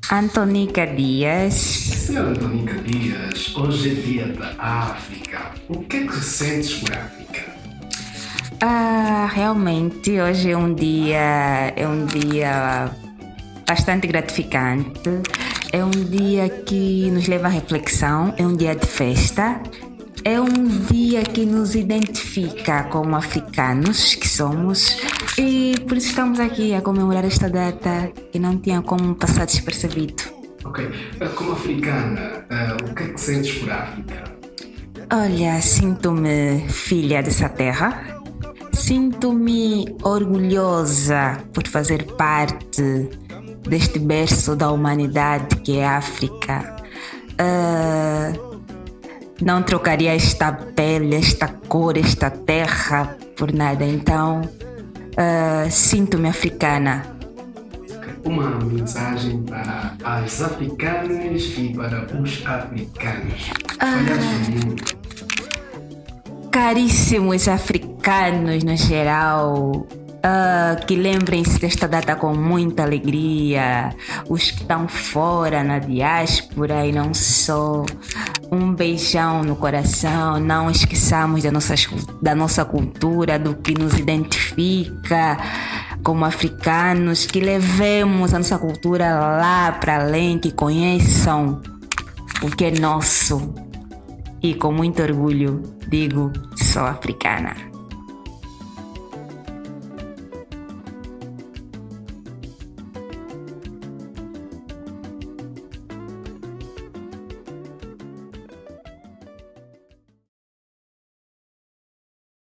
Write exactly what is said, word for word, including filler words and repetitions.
Antonica Dias. Senhora Antonica Dias, hoje é dia da África. O que é que sentes por África? Ah, realmente hoje é um dia, é um dia bastante gratificante. É um dia que nos leva à reflexão, é um dia de festa. É um dia que nos identifica como africanos que somos e por isso estamos aqui a comemorar esta data que não tinha como passar despercebido. Ok, como africana, uh, o que é que sentes por África? Olha, sinto-me filha dessa terra, sinto-me orgulhosa por fazer parte deste berço da humanidade que é a África. Uh, Não trocaria esta pele, esta cor, esta terra por nada. Então, uh, sinto-me africana. Uma mensagem para as africanas e para os africanos. Olhar para o mundo. Caríssimos africanos no geral, uh, que lembrem-se desta data com muita alegria. Os que estão fora na diáspora e não só. Um beijão no coração, não esqueçamos da nossa, da nossa cultura, do que nos identifica como africanos, que levemos a nossa cultura lá para além, que conheçam o que é nosso. E com muito orgulho digo, sou africana.